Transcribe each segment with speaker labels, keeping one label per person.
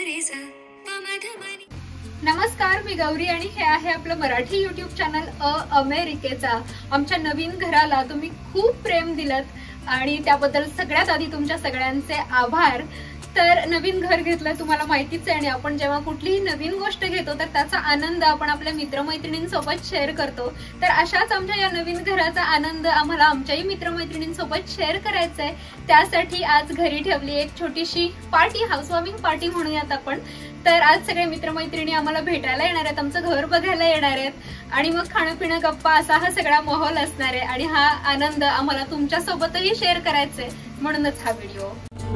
Speaker 1: नमस्कार, मी गौरी आणि हे आहे आपलं मराठी यूट्यूब चॅनल अमेरिकेचा। आमच्या नवीन घराला तुम्ही खूप प्रेम दिलत आणि त्याबद्दल सगळ्यात आधी तुमच्या सगळ्यांचे आभार। तर नवीन घर घेतलं तुम्हाला माहितीच आहे आणि आपण जेव्हा कुठलीही नवीन गोष्ट घेतो तर त्याचा आनंद आपण आपल्या मित्रमैत्रिणींसोबत शेअर करतो। तर अशाच आमच्या या नवीन घराचा आनंद आम्हाला आमच्याही मित्रमैत्रिणींसोबत शेअर करायचा आहे। त्यासाठी आज घरी ठेवली एक छोटीशी पार्टी, हाऊसवॉर्मिंग पार्टी म्हणूयात आपण। तर आज सगळे मित्रमैत्रिणी आम्हाला भेटायला येणार आहेत, आमचं घर बघायला येणार आहेत आणि मग खाणं पिणं गप्पा असा हा सगळा माहोल असणार आहे आणि हा आनंद आम्हाला तुमच्या सोबतही शेअर करायचा आहे, म्हणूनच हा व्हिडिओ।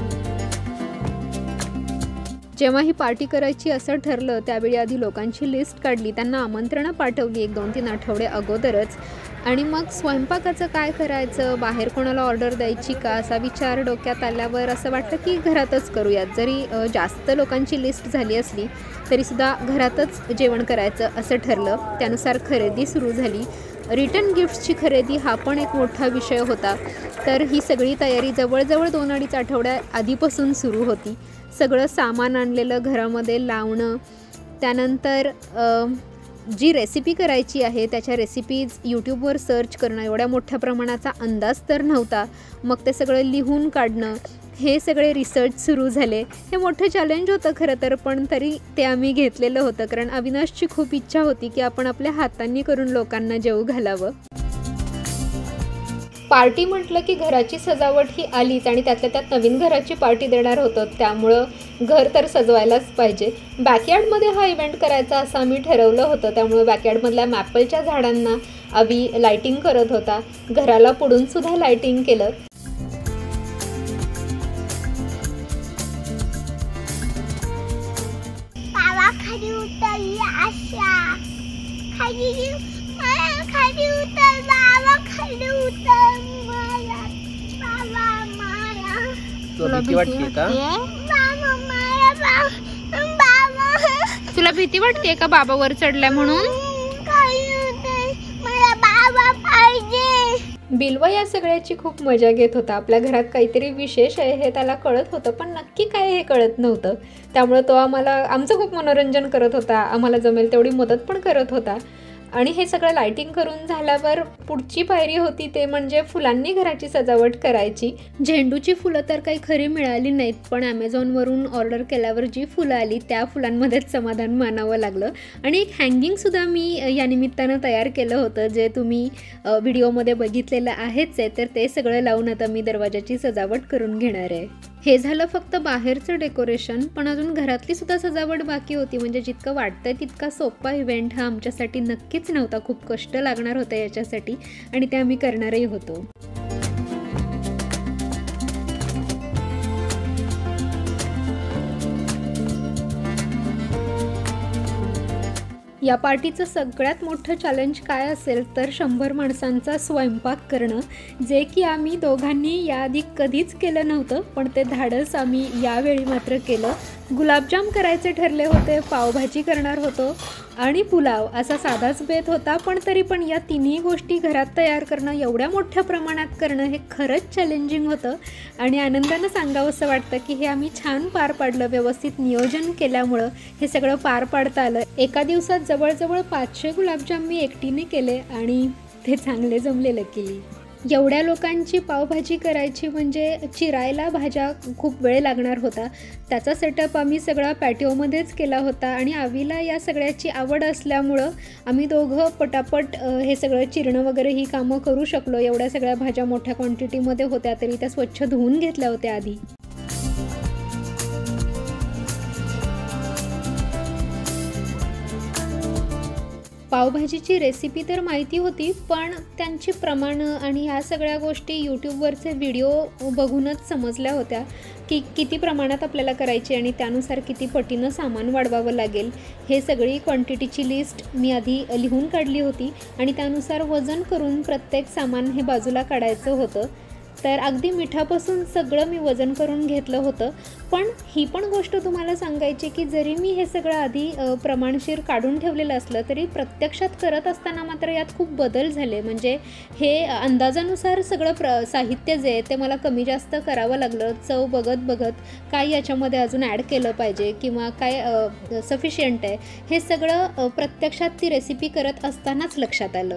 Speaker 1: जेव्हा ही पार्टी करायची असं ठरलं त्यावेळी आधी लोकांची लिस्ट काढली, त्यांना आमंत्रणं पाठवली 1-2-3 आठवडे अगोदरच आणि मग स्वयंपाकाचं काय करायचं, बाहेर कोणाला ऑर्डर द्यायची का असा विचार डोक्यात आल्यावर असं वाटतं की घरातच करूयात। जरी जास्त लोकांची लिस्ट झाली असली तरीसुद्धा घरातच जेवण करायचं असं ठरलं। त्यानुसार खरेदी सुरू झाली। रिटर्न गिफ्ट्सची खरेदी हा पण एक मोठा विषय होता। तर ही सगळी तयारी जवळजवळ 2-2.5 आठवड्या आधीपासून सुरू होती। सगळं सामान आणलेलं घरामध्ये लावणं, त्यानंतर जी रेसिपी करायची आहे त्याच्या रेसिपीज यूट्यूबवर सर्च करणं, एवढ्या मोठ्या प्रमाणाचा अंदाज तर नव्हता। मग ते सगळं लिहून काढणं, हे सगळे रिसर्च सुरू झाले। हे मोठं चॅलेंज होतं खरं तर, पण तरी ते आम्ही घेतलेलं होतं कारण अविनाशची खूप इच्छा होती की आपण आपल्या हातांनी करून लोकांना जेवू घालावं। पार्टी म्हटलं की घराची सजावट ही आलीच आणि त्यातल्या त्यात नवीन घराची पार्टी देणार होतो, त्यामुळं घर तर सजवायलाच पाहिजे। बॅकयार्डमध्ये हा इव्हेंट करायचा असं आम्ही ठरवलं होतं, त्यामुळे बॅकयार्डमधल्या मॅपलच्या झाडांना आम्ही लाइटिंग करत होता। घराला पुढून सुद्धा लाइटिंग केलं। तुला भीती वाटते का बाबा वर चढलाय म्हणून? बिल्वा या सगळ्याची खूप मजा घेत होता। आपल्या घरात काहीतरी विशेष आहे हे त्याला कळत होतं, पण नक्की काय हे कळत नव्हतं। त्यामुळे तो आमचं खूप मनोरंजन करत होता, आम्हाला जमेल तेवढी मदत पण करत होता। आणि हे सगळं लाइटिंग करून झाल्यावर पुढची पायरी होती ते म्हणजे फुलांनी घराची सजावट करायची। झेंडूची फुलं तर काही खरी मिळाली नाहीत, पण ॲमेझॉनवरून ऑर्डर केल्यावर जी फुलं आली त्या फुलांमध्येच समाधान मानावं लागलं। आणि एक हँगिंगसुद्धा मी या निमित्तानं तयार केलं होतं, जे तुम्ही व्हिडिओमध्ये बघितलेलं आहेच आहे। तर ते सगळं लावून आता मी दरवाजाची सजावट करून घेणार आहे। हे झालं फक्त बाहेरचं डेकोरेशन, पण अजून घरातली सुद्धा सजावट बाकी होती। म्हणजे जितकं वाटतं तितका सोपा इव्हेंट हा आमच्यासाठी नक्कीच नव्हता। खूप कष्ट लागणार होते याच्यासाठी आणि ते आम्ही करणारही होतो। या पार्टीचं सगळ्यात मोठं चॅलेंज काय असेल तर 100 माणसांचा स्वयंपाक करणं, जे की आम्ही दोघांनी याआधी कधीच केलं नव्हतं, पण ते धाडस आम्ही यावेळी मात्र केलं। गुलाबजाम करायचे ठरले होते, पावभाजी करणार होतो आणि पुलाव असा साधाच बेत होता, पण तरी पण या तिन्ही गोष्टी घरात तयार करणं, एवढ्या मोठ्या प्रमाणात करणं हे खरंच चॅलेंजिंग होतं। आणि आनंदानं सांगावं असं वाटतं की हे आम्ही छान पार पाडलं। व्यवस्थित नियोजन केल्यामुळं हे सगळं पार पाडता आलं। एका दिवसात जवळजवळ 500 गुलाबजाम मी एकटीने केले आणि ते चांगले जमले लकीली। एवढ्या लोकांची पावभाजी करायची म्हणजे चिरायला भाज्या खूप वेळ लागणार होता। त्याचा सेटअप आम्ही सगळा पॅटिओमध्येच केला होता आणि आवीला या सगळ्याची आवड असल्यामुळं आम्ही दोघं पटापट हे सगळं चिरणं वगैरे ही कामं करू शकलो। एवढ्या सगळ्या भाज्या मोठ्या क्वांटिटीमध्ये होत्या तरी त्या स्वच्छ धुवून घेतल्या होत्या आधी। पावभाजीची रेसिपी तर माहिती होती, पण त्यांची प्रमाणं आणि ह्या सगळ्या गोष्टी यूट्यूबवरचे व्हिडिओ बघूनच समजल्या होत्या की किती प्रमाणात आपल्याला करायची आणि त्यानुसार किती पटीनं सामान वाढवावं लागेल। हे सगळी क्वांटिटीची लिस्ट मी आधी लिहून काढली होती आणि त्यानुसार वजन करून प्रत्येक सामान हे बाजूला काढायचं होतं। तर अगदी मिठापासून सगळं मी वजन करून घेतलं होतं. पण ही पण गोष्ट तुम्हाला सांगायची की जरी मी हे सगळं आधी प्रमाणशीर काढून ठेवलेलं असलं तरी प्रत्यक्षात करत असताना मात्र यात खूप बदल झाले. म्हणजे हे अंदाजानुसार सगळं साहित्य जे आहे ते मला कमी जास्त करावं लागलं. चव बघत बघत काय याच्यामध्ये अजून ॲड केलं पाहिजे किंवा काय सफिशियंट आहे हे सगळं प्रत्यक्षात ती रेसिपी करत असतानाच लक्षात आलं.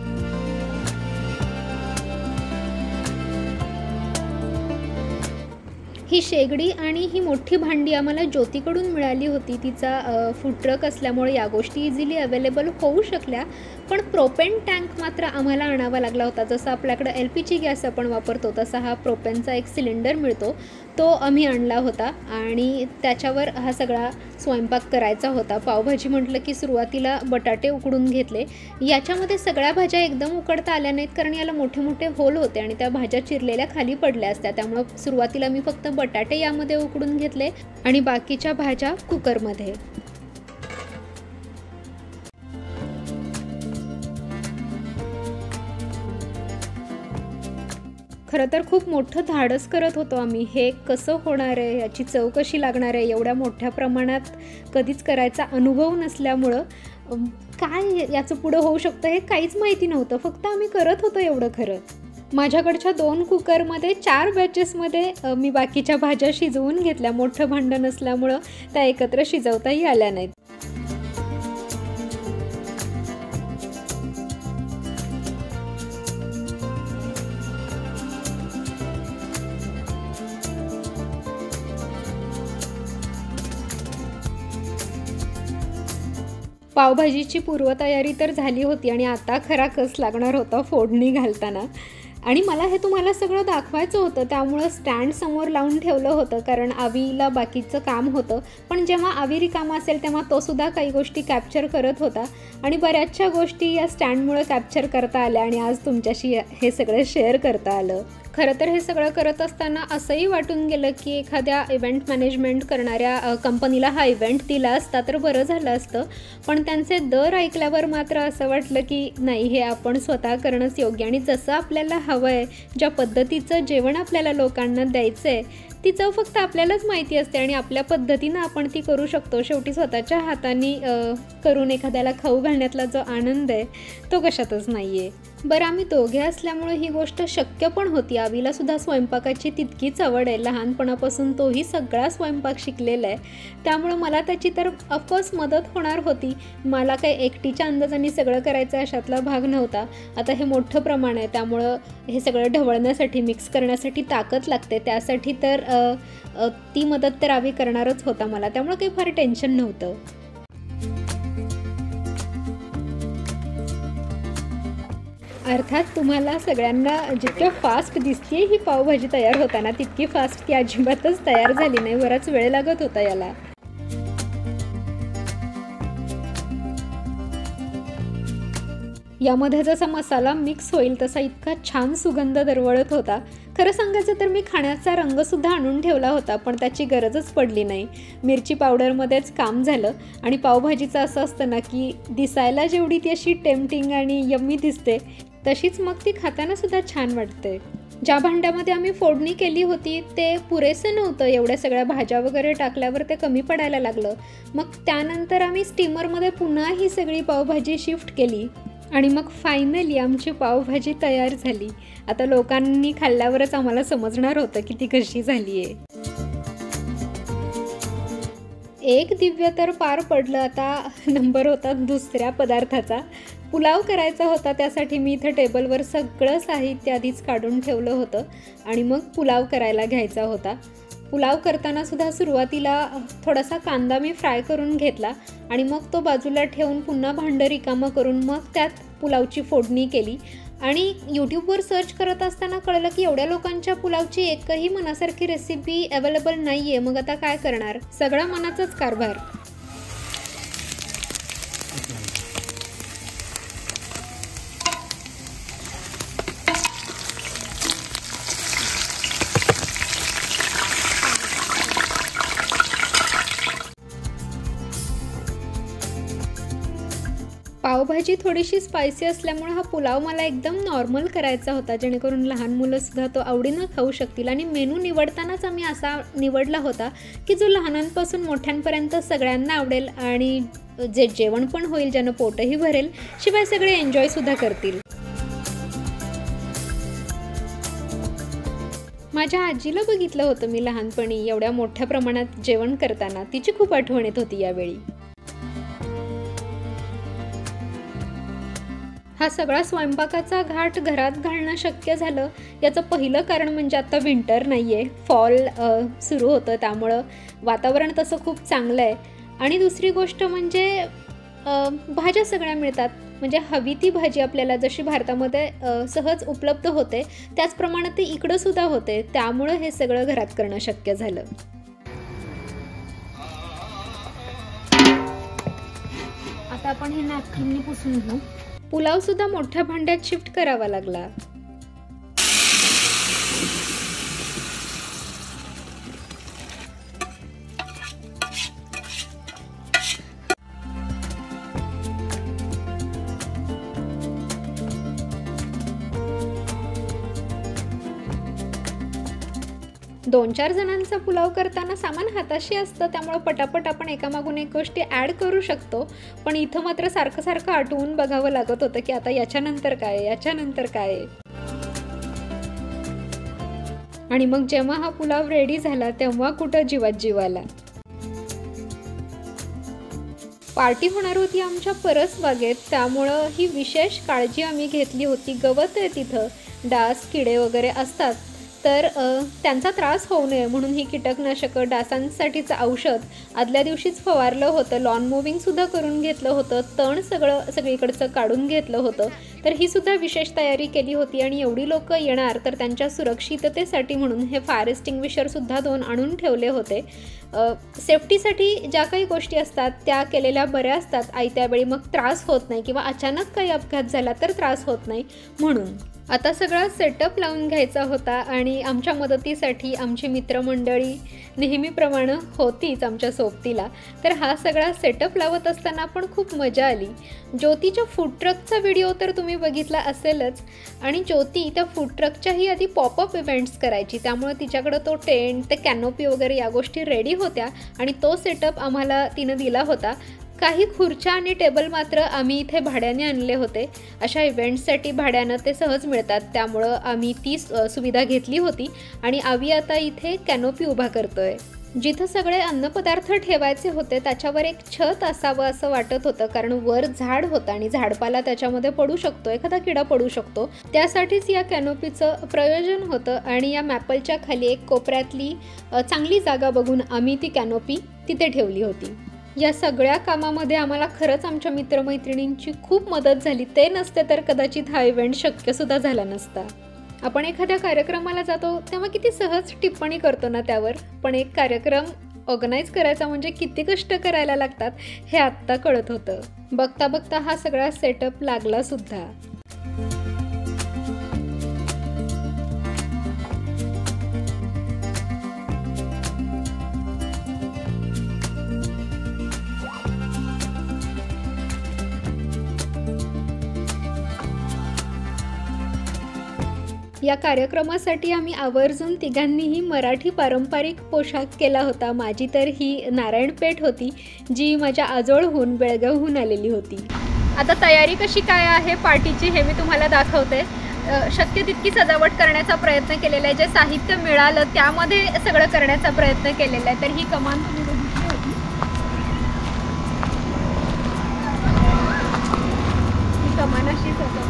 Speaker 1: ही शेगडी आणि ही मोठी भांडी आम्हाला ज्योतीकडून मिळाली होती. तिचा फूड ट्रक असल्यामुळे या गोष्टी इझिली अवेलेबल होऊ शकल्या. पण प्रोपेन टँक मात्र आम्हाला आणावा लागला होता. जसं आपल्याकडं LPG गॅस आपण वापरतो तसा हा प्रोपेनचा एक सिलेंडर मिळतो, तो आम्ही आणला होता आणि त्याच्यावर हा सगळा स्वयंपाक करायचा होता. पावभाजी म्हटलं की सुरुवातीला बटाटे उकडून घेतले. याच्यामध्ये सगळ्या भाज्या एकदम उकडता आल्या नाहीत कारण याला मोठे मोठे होल होते आणि त्या भाज्या चिरलेल्या खाली पडल्या असत्या. त्यामुळं सुरुवातीला मी फक्त बटाटे यामध्ये उकडून घेतले आणि बाकीच्या भाज्या कुकरमध्ये. खरं तर खूप मोठं धाडस करत होतो आम्ही. हे कसं होणार आहे, याची चव कशी लागणार आहे, एवढ्या मोठ्या प्रमाणात कधीच करायचा अनुभव नसल्यामुळं काय याचं पुढं होऊ शकतं हे काहीच माहिती नव्हतं. फक्त आम्ही करत होतो एवढं खरं. माझ्याकडच्या 2 कुकरमध्ये 4 बॅचेसमध्ये मी बाकीच्या भाज्या शिजवून घेतल्या. मोठं भांडं नसल्यामुळं त्या एकत्र शिजवताही आल्या नाहीत. पावभाजीची पूर्वतयारी तर झाली होती आणि आता खरा कस लागणार होता फोडणी घालताना. आणि मला हे तुम्हाला सगळं दाखवायचं होतं त्यामुळं स्टँड समोर लावून ठेवलं होतं कारण आवीला बाकीचं काम होतं. पण जेव्हा आवी रिकामा असेल तेव्हा तोसुद्धा काही गोष्टी कॅप्चर करत होता आणि बऱ्याचशा गोष्टी या स्टँडमुळे कॅप्चर करता आल्या आणि आज तुमच्याशी हे सगळं शेअर करता आलं. खरं तर हे सगळं करत असताना असंही वाटून गेलं की एखाद्या इव्हेंट मॅनेजमेंट करणाऱ्या कंपनीला हा इव्हेंट दिला असता तर बरं झालं असतं. पण त्यांचे दर ऐकल्यावर मात्र असं वाटलं की नाही, हे आपण स्वतः करणंच योग्य. आणि जसं आपल्याला हवं आहे, ज्या पद्धतीचं जेवण आपल्याला लोकांना द्यायचं आहे ती चव फक्त आपल्यालाच माहिती असते आणि आपल्या पद्धतीनं आपण ती करू शकतो. शेवटी स्वतःच्या हाताने करून एखाद्याला खाऊ घालण्यातला जो आनंद आहे तो कशातच नाही आहे. बरं, आम्ही दोघे असल्यामुळे ही गोष्ट शक्य पण होती. आवीलासुद्धा स्वयंपाकाची तितकीच आवड आहे. लहानपणापासून तोही सगळा स्वयंपाक शिकलेला आहे. त्यामुळं मला त्याची तर ऑफकोर्स मदत होणार होती. मला काही एकटीच्या अंदाजाने सगळं करायचं अशातला भाग नव्हता. आता हे मोठं प्रमाण आहे त्यामुळं हे सगळं ढवळण्यासाठी, मिक्स करण्यासाठी ताकद लागते. त्यासाठी तर ती मदत तर आवी करणारच होता मला, त्यामुळं काही फार टेन्शन नव्हतं. अर्थात तुम्हाला सगळ्यांना जितक्या फास्ट दिसते ही पावभाजी तयार होताना तितकी फास्ट ती अजिबातच तयार झाली नाही. बराच वेळ लागत होता याला. यामध्ये जसा मसाला मिक्स होईल तसा इतका छान सुगंध दरवळत होता. खरं सांगायचं तर मी खाण्याचा रंगसुद्धा आणून ठेवला होता पण त्याची गरजच पडली नाही. मिरची पावडरमध्येच काम झालं. आणि पावभाजीचं असं असतं ना की दिसायला जेवढी ती अशी टेम्पटिंग आणि यम्मी दिसते तशीच मग ती खाताना सुद्धा छान वाटते. ज्या भांड्यामध्ये आम्ही फोडणी केली होती ते पुरेसं नव्हतं. एवढ्या सगळ्या भाज्या वगैरे टाकल्यावर ते कमी पडायला लागलं. मग त्यानंतर आम्ही स्टीमरमध्ये पुन्हा ही सगळी पावभाजी शिफ्ट केली आणि मग फायनली आमची पावभाजी तयार झाली. आता लोकांनी खाल्ल्यावरच आम्हाला समजणार होतं की ती कशी झाली आहे. एक दिव्य तर पार पडलं. आता नंबर होता दुसऱ्या पदार्थाचा. पुलाव करायचा होता. त्यासाठी मी इथं टेबलवर सगळं साहित्य आधीच काढून ठेवलं होतं आणि मग पुलाव करायला घ्यायचा होता. पुलाव करताना सुद्धा सुरुवातीला थोडासा कांदा मी फ्राय करून घेतला आणि मग तो बाजूला ठेवून पुन्हा भांडं रिकामं करून मग त्यात पुलावची फोडणी केली. आणि यूट्यूबवर सर्च करत असताना कळलं की एवढ्या लोकांच्या पुलावची एकही मनासारखी रेसिपी अवेलेबल नाही आहे. मग आता काय करणार, सगळा मनाचाच कारभार. पावभाजी थोडीशी स्पायसी असल्यामुळे हा पुलाव मला एकदम नॉर्मल करायचा होता, जेणेकरून लहान मुलंसुद्धा तो आवडीनं खाऊ शकतील. आणि मेनू निवडतानाच आम्ही असा निवडला होता की जो लहानांपासून मोठ्यांपर्यंत सगळ्यांना आवडेल आणि जे जेवण पण होईल, ज्यानं पोटही भरेल, शिवाय सगळे एन्जॉयसुद्धा करतील. माझ्या आजीला बघितलं होतं मी लहानपणी एवढ्या मोठ्या प्रमाणात जेवण करताना. तिची खूप आठवण येत होती यावेळी. हा सगळा स्वयंपाकाचा घाट घरात घालणं शक्य झालं याचं पहिलं कारण म्हणजे आता विंटर नाही आहे, फॉल सुरू होतं, त्यामुळं वातावरण तसं खूप चांगलं आहे. आणि दुसरी गोष्ट म्हणजे भाज्या सगळ्या मिळतात. म्हणजे हवी ती भाजी आपल्याला जशी भारतामध्ये सहज उपलब्ध होते त्याचप्रमाणे ते इकडं सुद्धा होते, त्यामुळं हे सगळं घरात करणं शक्य झालं. आता आपण हे नॅपकिननी पुसून घेऊ. पुलाव सुद्धा मोठ्या भांड्यात शिफ्ट करावा लागला. दोन चार जणांचा पुलाव करताना सामान हाताशी असतं, त्यामुळे पटापट आपण एकामागून एक गोष्टी ॲड करू शकतो. पण इथं मात्र सारखं सारखं आठवून बघावं लागत होतं की आता याच्यानंतर काय, याच्यानंतर काय. आणि मग जेव्हा हा पुलाव रेडी झाला तेव्हा कुठं जीवात जीव आला. पार्टी होणार होती आमच्या परसबागेत, त्यामुळं ही विशेष काळजी आम्ही घेतली होती. गवत आहे तिथं, डास किडे वगैरे असतात, तर त्यांचा त्रास होऊ नये म्हणून ही कीटकनाशकं, डासांसाठीचं औषध आदल्या दिवशीच फवारलं होतं. लॉन मुव्हिंगसुद्धा करून घेतलं होतं. तण सगळीकडचं काढून घेतलं होतं. तर ही सुद्धा विशेष तयारी केली होती. आणि एवढी लोक येणार तर त्यांच्या सुरक्षिततेसाठी म्हणून हे फायर एक्स्टिंग्विशरसुद्धा 2 आणून ठेवले होते. सेफ्टीसाठी ज्या काही गोष्टी असतात त्या केलेल्या बऱ्या असतात. आयत्या वेळी मग त्रास होत नाही किंवा अचानक काही अपघात झाला तर त्रास होत नाही म्हणून. आता सगळा सेटअप लावून घ्यायचा होता आणि आमच्या मदतीसाठी आमची मित्रमंडळी नेहमीप्रमाणे होतीच आमच्या सोबतीला. तर हा सगळा सेटअप लावत असताना पण खूप मजा आली. ज्योतीच्या फूड ट्रकचा व्हिडिओ तर तुम्ही बघितला असेलच. आणि ज्योती त्या फूड ट्रकच्याही आधी पॉपअप इव्हेंट्स करायची, त्यामुळे तिच्याकडं तो टेंट, ते कॅनोपी वगैरे या गोष्टी रेडी होत्या आणि तो सेटअप आम्हाला तिनं दिला होता. काही खुर्च्या आणि टेबल मात्र आम्ही इथे भाड्याने आणले होते. अशा इव्हेंट्ससाठी भाड्यानं ते सहज मिळतात, त्यामुळं आम्ही ती सुविधा घेतली होती. आणि आम्ही आता इथे कॅनोपी उभा करतोय. जिथं सगळे अन्नपदार्थ ठेवायचे होते त्याच्यावर एक छत असावं असं वाटत होतं, कारण वर झाड होतं आणि झाडपाला त्याच्यामध्ये पडू शकतो, एखादा किडा पडू शकतो. त्यासाठीच या कॅनोपीचं प्रयोजन होतं. आणि या मॅपलच्या खाली एक कोपऱ्यातली चांगली जागा बघून आम्ही ती कॅनोपी तिथे ठेवली होती. या सगळ्या कामामध्ये आम्हाला खरंच आमच्या मित्रमैत्रिणींची खूप मदत झाली. ते नसते तर कदाचित हा इव्हेंट शक्यसुद्धा झाला नसता. आपण एखाद्या कार्यक्रमाला जातो तेव्हा किती सहज टिप्पणी करतो ना त्यावर, पण एक कार्यक्रम ऑर्गनाईज करायचा म्हणजे किती कष्ट करायला लागतात हे आत्ता कळत होतं. बघता बघता हा सगळा सेटअप लागला सुद्धा. या कार्यक्रमासाठी आम्ही आवर्जून तिघांनीही मराठी पारंपरिक पोशाख केला होता. माझी तर ही नारायणपेठ होती, जी माझ्या आजोळहून बेळगावहून आलेली होती. आता तयारी कशी काय आहे पार्टीची हे मी तुम्हाला दाखवते. शक्य तितकी सजावट करण्याचा प्रयत्न केलेला आहे. जे साहित्य मिळालं त्यामध्ये सगळं करण्याचा प्रयत्न केलेला आहे. तर ही कमान तुम्ही बघितली होती, ही कमान अशीच होती.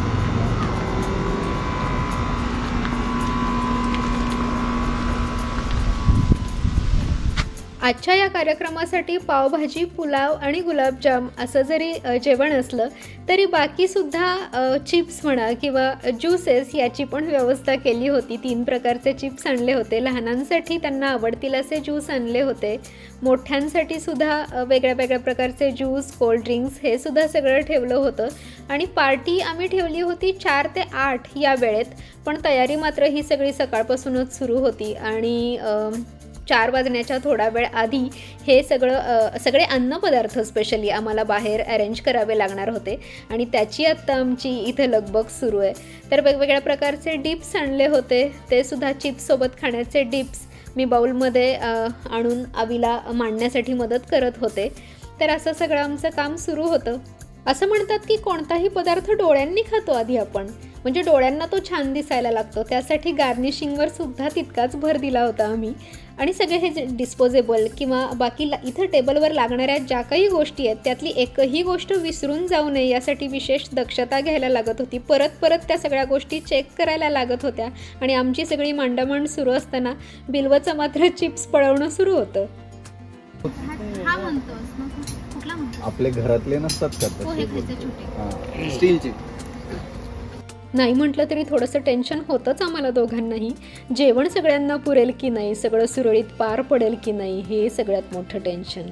Speaker 1: आजच्या या कार्यक्रमासाठी पावभाजी, पुलाव आणि गुलाबजाम असं जरी जेवण असलं तरी बाकीसुद्धा चिप्स म्हणा किंवा ज्यूसेस याची पण व्यवस्था केली होती. 3 प्रकारचे चिप्स आणले होते. लहानांसाठी त्यांना आवडतील असे ज्यूस आणले होते. मोठ्यांसाठी सुद्धा वेगळ्या वेगळ्या प्रकारचे ज्यूस, कोल्ड्रिंक्स हे सुद्धा सगळं ठेवलं होतं. आणि पार्टी आम्ही ठेवली होती 4 ते 8 या वेळेत, पण तयारी मात्र ही सगळी सकाळपासूनच सुरू होती. आणि 4 वाजण्याच्या थोडा वेळ आधी हे सगळे अन्नपदार्थ स्पेशली आम्हाला बाहेर अरेंज करावे लागणार होते आणि त्याची आत्ता आमची इथे लगबग सुरू आहे. तर वेगवेगळ्या प्रकारचे डिप्स आणले होते, ते सुद्धा चिप्ससोबत खाण्याचे डिप्स मी बाउलमध्ये आणून आवीला मांडण्यासाठी मदत करत होते. तर असं सगळं आमचं काम सुरू होतं. असं म्हणतात की कोणताही पदार्थ डोळ्यांनी खातो आधी आपण, म्हणजे डोळ्यांना तो छान दिसायला लागतो. त्यासाठी गार्निशिंगवर सुद्धा तितकाच भर दिला होता आम्ही. आणि सगळे हे डिस्पोजेबल किंवा बाकी इथं टेबलवर लागणाऱ्या ज्या काही गोष्टी आहेत त्यातली एकही गोष्ट विसरून जाऊ नये यासाठी विशेष दक्षता घ्यायला लागत होती. परत परत त्या सगळ्या गोष्टी चेक करायला लागत होत्या. आणि आमची सगळी मांडामांड सुरू असताना बिल्वचं मात्र चिप्स पळवणं सुरू होतं.
Speaker 2: आपले घरातले नसतात का स्टीलचे?
Speaker 1: नाही म्हटलं तरी थोडंसं टेन्शन होतंच आम्हाला दोघांनाही. जेवण सगळ्यांना पुरेल की नाही, सगळं सुरळीत पार पडेल की नाही, हे सगळ्यात मोठं टेन्शन.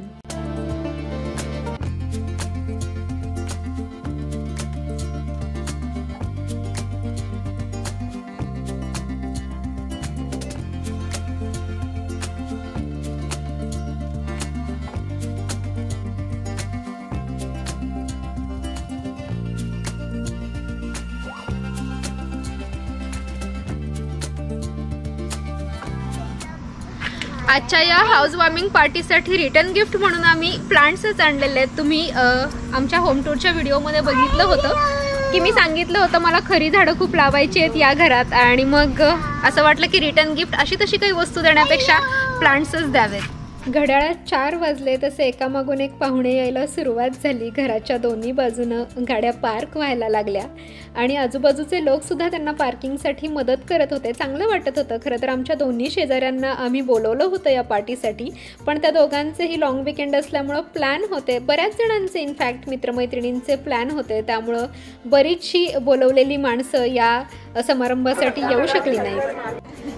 Speaker 1: आजच्या या हाऊस वॉर्मिंग पार्टीसाठी रिटर्न गिफ्ट म्हणून आम्ही प्लांट्सच आणलेले आहेत. तुम्ही आमच्या होम टूरच्या व्हिडिओमध्ये बघितलं होतं की मी सांगितलं होतं मला खरी झाडं खूप लावायची आहेत या घरात, आणि मग असं वाटलं की रिटर्न गिफ्ट अशी तशी काही वस्तू देण्यापेक्षा प्लांट्सच द्यावेत. घड्याळात 4 वाजले तसे एकामागून एक पाहुणे यायला सुरुवात झाली. घराच्या दोन्ही बाजूनं गाड्या पार्क व्हायला लागल्या आणि आजूबाजूचे लोकसुद्धा त्यांना पार्किंगसाठी मदत करत होते. चांगलं वाटत होतं. खरं तर आमच्या दोन्ही शेजाऱ्यांना आम्ही बोलवलं होतं या पार्टीसाठी, पण त्या दोघांचेही लॉंग विकेंड असल्यामुळं प्लॅन होते. बऱ्याच जणांचे इनफॅक्ट मित्रमैत्रिणींचे प्लॅन होते, त्यामुळं बरीचशी बोलवलेली माणसं या समारंभासाठी येऊ शकली नाहीत.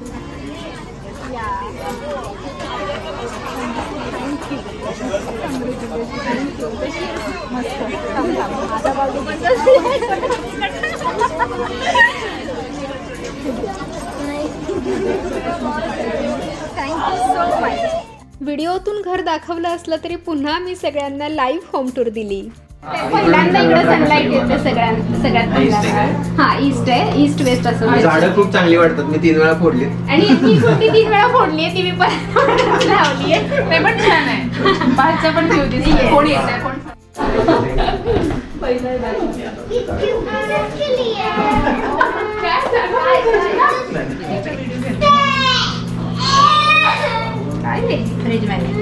Speaker 1: व्हिडिओतून घर दाखवलं असलं तरी पुन्हा मी सगळ्यांना लाईव्ह होम टूर दिली. पहिल्यांदा इकडे सनलाईट येते सगळ्यात पहिल्यांदा. हा ईस्ट आहे, ईस्ट वेस्ट असं.
Speaker 2: झाडं खूप चांगली वाटतात, मी 3 वेळा फोडली
Speaker 1: आणि ही छोटी 3 वेळा फोडली आहे, ती मी परत लावली आहे.
Speaker 3: ते पण छान आहे. बाहेरच्या पण ठेवते कोण येत आहे कोण
Speaker 1: काय फ्रीज मध्ये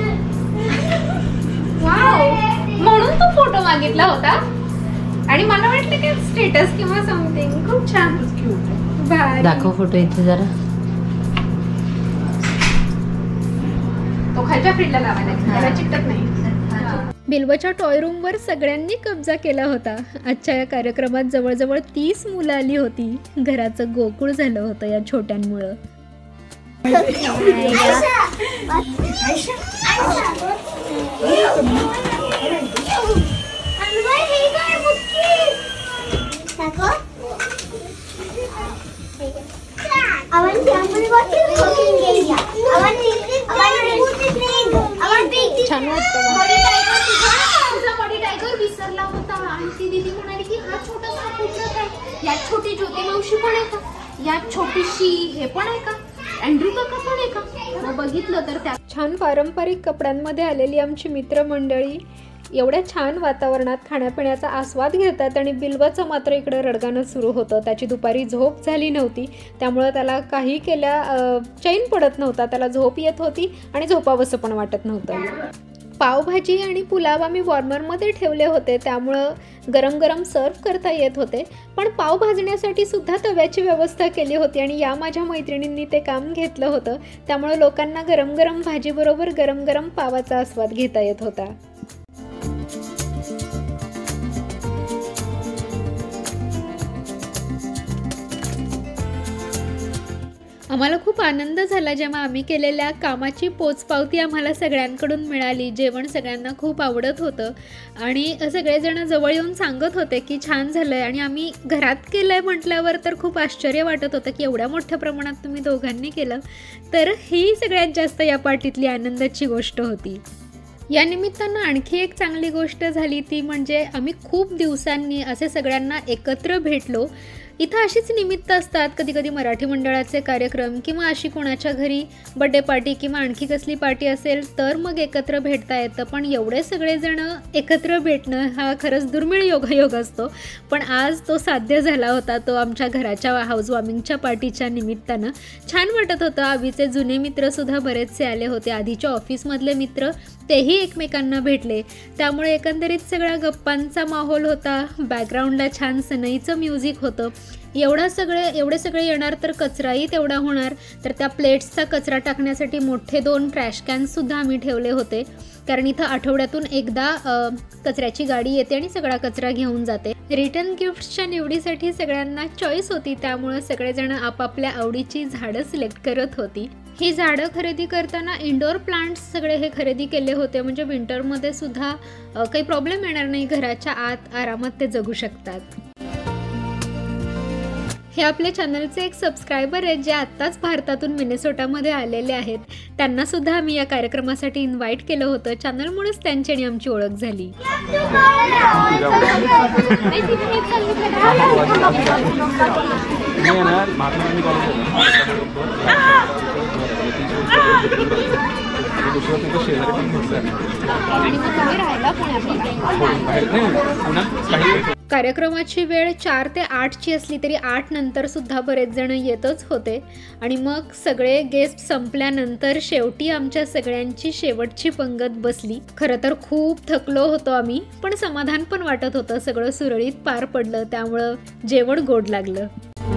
Speaker 1: म्हणून तो फोटो मागितला होता आणि मला वाटलं की स्टेटस किंवा समथिंग. खूप छान
Speaker 3: दाखव फोटो इथे जरा.
Speaker 1: तो खालच्या फ्रीजला लावायला त्याला चिकटत नाही. बिल्वच्या टॉय रूमवर सगळ्यांनी कब्जा केला होता. आजच्या या कार्यक्रमात जवळजवळ 30 मुलं आली होती. घराचं गोकुळ झालं होतं या छोट्यांमुळं. छान
Speaker 4: विसरला होता आणि ती दीदी म्हणाली की हा छोटासा पुस्तक आहे, यात छोटी ज्योती मावशी पण आहे का, यात छोटीशी हे पण आहे का, अँड्रू काका पण आहे का. मग बघितलं तर त्या
Speaker 1: छान पारंपरिक कपड्यांमध्ये आलेली आमची मित्रमंडळी एवढ्या छान वातावरणात खाण्यापिण्याचा आस्वाद घेतात आणि बिल्वाचं मात्र इकडे रडगाणं सुरू होतं. त्याची दुपारी झोप झाली नव्हती, त्यामुळं त्याला काही केल्या चैन पडत नव्हता. त्याला झोप येत होती आणि झोपावंसं पण वाटत नव्हतं. पावभाजी आणि पुलाव आम्ही वॉर्मरमध्ये ठेवले होते, त्यामुळं गरम गरम सर्व करता येत होते. पण पाव भाजण्यासाठी सुद्धा तव्याची व्यवस्था केली होती आणि या माझ्या मैत्रिणींनी ते काम घेतलं होतं. त्यामुळं लोकांना गरम गरम भाजीबरोबर गरम गरम पावाचा आस्वाद घेता येत होता. आम्हाला खूप आनंद झाला जेव्हा आम्ही केलेल्या कामाची पोचपावती आम्हाला सगळ्यांकडून मिळाली. जेवण सगळ्यांना खूप आवडत होतं आणि सगळेजण जवळ येऊन सांगत होते की छान झालं आहे. आणि आम्ही घरात केलं आहे म्हटल्यावर तर खूप आश्चर्य वाटत होतं की एवढ्या मोठ्या प्रमाणात तुम्ही दोघांनी केलं. तर ही सगळ्यात जास्त या पार्टीतली आनंदाची गोष्ट होती. या निमित्तानं आणखी एक चांगली गोष्ट झाली ती म्हणजे आम्ही खूप दिवसांनी असे सगळ्यांना एकत्र भेटलो. इथं अशीच निमित्त असतात, कधी कधी मराठी मंडळाचे कार्यक्रम किंवा अशी कोणाच्या घरी बड्डे पार्टी किंवा आणखी कसली पार्टी असेल तर मग एकत्र भेटता येतं. पण एवढे सगळेजण एकत्र भेटणं हा खरंच दुर्मिळ योगायोग असतो. पण आज तो साध्य झाला होता, तो आमच्या घराच्या हाऊसवॉर्मिंगच्या पार्टीच्या निमित्तानं. छान वाटत होतं. आवीचे जुने मित्रसुद्धा बरेचसे आले होते, आधीच्या ऑफिसमधले मित्र तेही एकमेकांना भेटले. त्यामुळे एकंदरीत सगळा गप्पांचा माहोल होता. बॅकग्राऊंडला छान सनईचं म्युझिक होतं. एवढे सगळे येणार तर कचराही तेवढा होणार. तर त्या प्लेट्सचा कचरा टाकण्यासाठी मोठे 2 ट्रॅश कॅन्ससुद्धा आम्ही ठेवले होते, कारण इथं आठवड्यातून एकदा कचऱ्याची गाडी येते आणि सगळा कचरा घेऊन जाते. रिटर्न गिफ्ट्सच्या निवडीसाठी सगळ्यांना चॉईस होती, त्यामुळे सगळेजण आपापल्या आवडीची झाडं सिलेक्ट करत होती. ही झाडं खरेदी करताना इंडोर प्लांट्स सगळे हे खरेदी केले होते, म्हणजे विंटरमध्ये सुद्धा काही प्रॉब्लेम येणार नाही, घराच्या आत आरामात ते जगू शकतात. हे आपल्या चॅनलचे एक सबस्क्रायबर आहेत जे आत्ताच भारतातून मिनेसोटामध्ये आलेले आहेत. त्यांना सुद्धा आम्ही या कार्यक्रमासाठी इन्व्हाइट केलं होतं. चॅनलमुळेच त्यांची आणि आमची ओळख झाली. कार्यक्रमाची वेळ 4 ते 8ची असली तरी 8 नंतर सुद्धा बरेच जण येतच होते. आणि मग सगळे गेस्ट संपल्यानंतर शेवटी आमच्या सगळ्यांची शेवटची पंगत बसली. खरं तर खूप थकलो होतो आम्ही, पण समाधान पण वाटत होतं. सगळं सुरळीत पार पडलं, त्यामुळं जेवण गोड लागलं.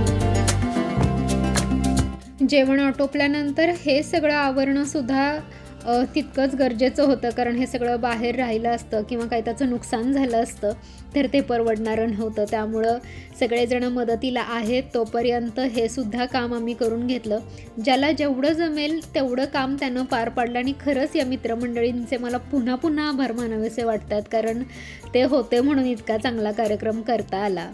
Speaker 1: जेवण आटोपल्यानंतर हे सगळं आवरणं सुद्धा तितकंच गरजेचं होतं, कारण हे सगळं बाहेर राहिलं असतं किंवा काही त्याचं नुकसान झालं असतं तर ते परवडणारं नव्हतं. त्यामुळं सगळेजण मदतीला आहेत तोपर्यंत हे सुद्धा काम आम्ही करून घेतलं. ज्याला जेवढं जमेल तेवढं काम त्यानं पार पाडलं. आणि खरंच या मित्रमंडळींचे मला पुन्हा पुन्हा आभार मानावेसे वाटतात, कारण ते होते म्हणून इतका चांगला कार्यक्रम करता आला.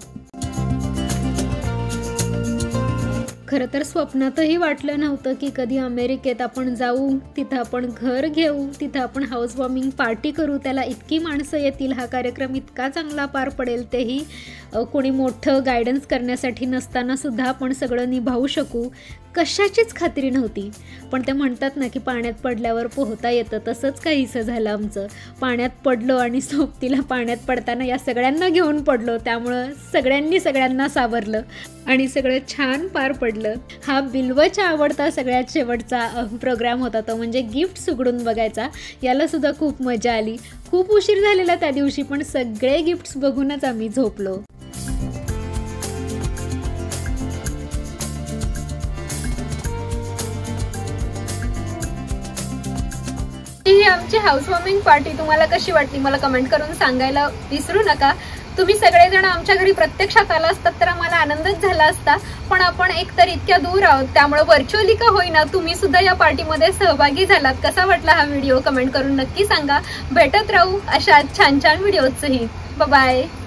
Speaker 1: खरं तर स्वप्नातही वाटलं नव्हतं की कधी अमेरिकेत आपण जाऊ, तिथं आपण घर घेऊ, तिथं आपण हाऊसवॉर्मिंग पार्टी करू, त्याला इतकी माणसं येतील, हा कार्यक्रम इतका चांगला पार पडेल, तेही कोणी मोठं गायडन्स करण्यासाठी नसताना सुद्धा आपण सगळं निभावू शकू. कशाचीच खात्री नव्हती. पण ते म्हणतात ना की पाण्यात पडल्यावर पोहता येतं, तसंच काहीसं झालं आमचं. पाण्यात पडलो आणि सोबतीला पाण्यात पडताना या सगळ्यांना घेऊन पडलो, त्यामुळं सगळ्यांनी सगळ्यांना सावरलं आणि सगळं छान पार पडलं. हा बिल्वच्या आवडता सगळ्यात शेवटचा प्रोग्राम होता, तो म्हणजे गिफ्ट्स उघडून बघायचा. याला सुद्धा खूप मजा आली. खूप उशीर झालेला त्या दिवशी, पण सगळे गिफ्ट्स बघूनच आम्ही झोपलो.
Speaker 3: ही आमची हाऊसवॉर्मिंग पार्टी तुम्हाला कशी वाटली मला कमेंट करून सांगायला विसरू नका. तुम्ही सगळेजण आमच्या घरी प्रत्यक्षात आला असतात तर आम्हाला आनंदच झाला असता. पण आपण एकतर इतक्या दूर आहोत, त्यामुळे व्हर्च्युअली का होईना तुम्ही सुद्धा या पार्टीमध्ये सहभागी झालात. कसा वाटला हा व्हिडिओ कमेंट करून नक्की सांगा. भेटत राहू अशा छान छान व्हिडिओजही. बाय.